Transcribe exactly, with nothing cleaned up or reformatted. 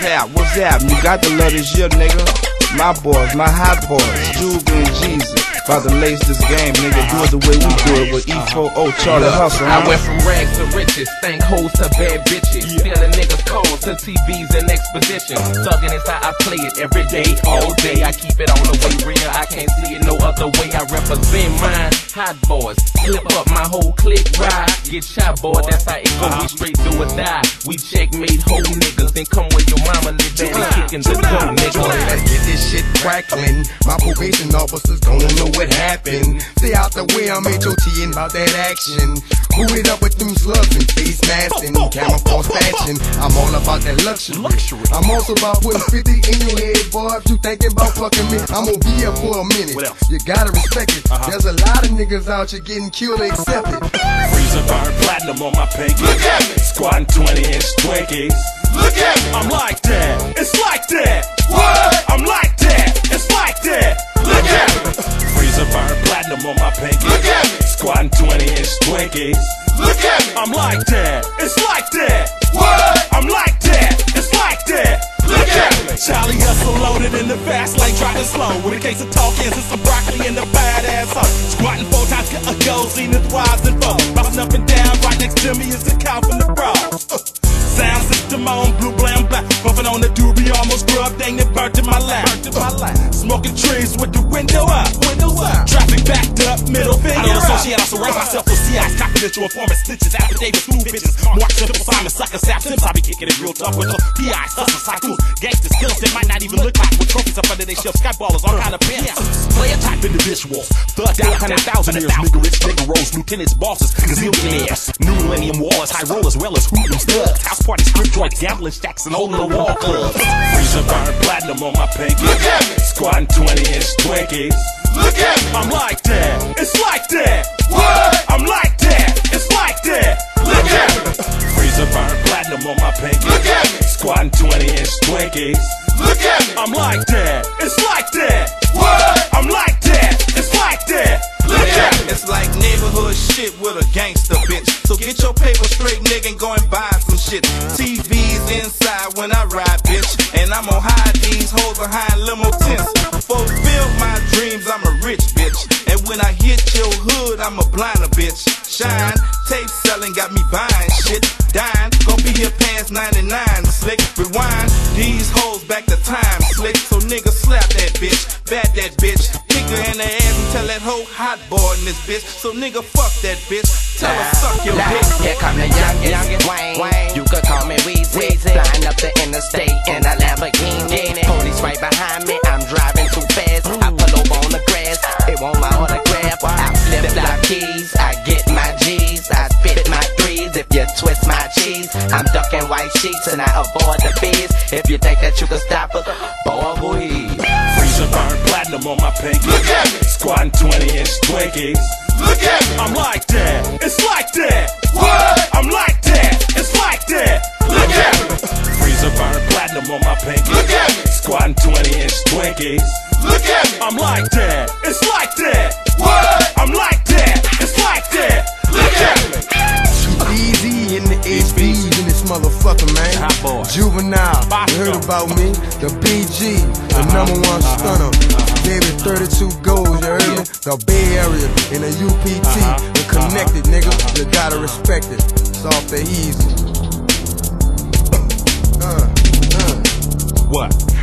hap? What's happening? You got to love this year, nigga. My boys, my hot boys, Juvie and Jeezy, about to lace this game, nigga. Do it the way we do it with E four O, Charlie Hustle. Huh? I went from rags to riches, thank hoes to bad bitches, stealing niggas calls to T Vs and expeditions. Thugging is how I play it every day, all day. I keep it all the way real, I can't see it no other way. I represent mine, hot boys, slip up my whole clique ride. Get shot, boy, that's how it go. We straight do or die. We checkmate whole niggas, then come where your mama live and kicking the door, nigga. Let's get this shit crackling. My probation officers don't know what happened. Stay out the way, I'm H O T and about that action. Who it up with them slugs and face masks and camouflage fashion. I'm all about that luxury. I'm also about putting fifty in your head, boy. If you thinking about fucking me, I'm gonna be here for a minute. You gotta respect it. There's a lot of niggas out here getting killed, accept it. Freezer burn platinum on my pinky. Look at me. Squatting twenty inch Twinkies. Look at me. I'm like that. It's like that. What? I'm like that. It's like that. Look at me. Freezer burn platinum on my pinky. Look at me. Squatting twenty inch Twinkies. Look at me. I'm like that. It's like that. What? I'm like that. It's like that. Look at me. Charlie Hustle loaded in the fast lane, driving slow. With a case of talkins and some broccoli and a badass hoe. Squatting four times, get a goal, seen it twice and four. Bouncing up and down, right next to me is the cow from the bros. Uh. Sound system on, blue, blam, black. Buffing on the doobie, almost grubbed, dang it, burnt in my lap. Uh. Smoking trees with the window up. Windows up. Traffic backed up, middle finger I don't associate, I surround myself with C Is. Confidential informant snitches, affidavits, new bitches. Mark Simple, Simon, sucker, sap, Sims. I be kicking it real tough with the P Is, hustlers, haikus, gangsters, killers that might not even look like with trophies up under their shelf, skyballers, all kind of pimps. Player type individuals, thugged out, hundred thousand years, nigga rich, nigga rolls, lieutenants, bosses, gazillionaires, new millennium wallers, high rollers, well as hoodlums, thugs, house parties, strip joints, gambling stacks, and holding the wall clubs. Freezer burn platinum on my pinky. Look at me. Squatting twenty inch Twinkies. Look at me. I'm like that. It's like that. What? I'm like that. It's like that. Look at me. Freezer burn platinum on my pinky. Look at me. Squatting twenty inch Twinkies. Look at me. I'm like that. It's like that. What? I'm like that. It's like that. Look at me. It's like neighborhood shit with a gangster bitch. So get your paper straight, nigga, and go and buy some shit. T V's inside when I ride, bitch. And I'm gonna hide these hoes behind limo tents. Fulfill my dreams, I'm a rich bitch. And when I hit your hood, I'm a blinder bitch. Shine, tape selling, got me buying shit. Dying, gon' be here past ninety-nine, slick. Rewind, these hoes back to time, slick. So nigga slap that bitch, bat that bitch. Kick her in the ass and tell that hoe hot boy in this bitch. So nigga fuck that bitch, tell her suck your dick. Here come the youngest, Wayne. Wayne. You could call me Weezy. Flying up the interstate in a Lamborghini. Police right behind me, I'm driving too fast. I pull over on the grass, it want my autograph. I flip flop keys, I get my G's. I spit my threes if you twist my cheese. I'm ducking white sheets and I avoid the bees. If you think that you can stop us, boy, boy. Freezer burn platinum on my pinky. Look at me. Squatting twenty inch Twinkies. Look at me. I'm like that. It's like that. What? I'm like that. It's like that. Look at me. Freezer burn platinum on my pinky. Look at me. Squatting twenty inch Twinkies. Look at me. I'm like that. It's like that. What? I'm like that. It's like that. Look at me. Easy in the H B's in this motherfucker, man. Hot boy. Juvenile, you heard Bosco. about me? The B G, the number one stunner. Gave it thirty-two goals, you heard me? The Bay Area in the U P T, the connected, nigga. You gotta respect it. It's off the easy. Uh, uh. What?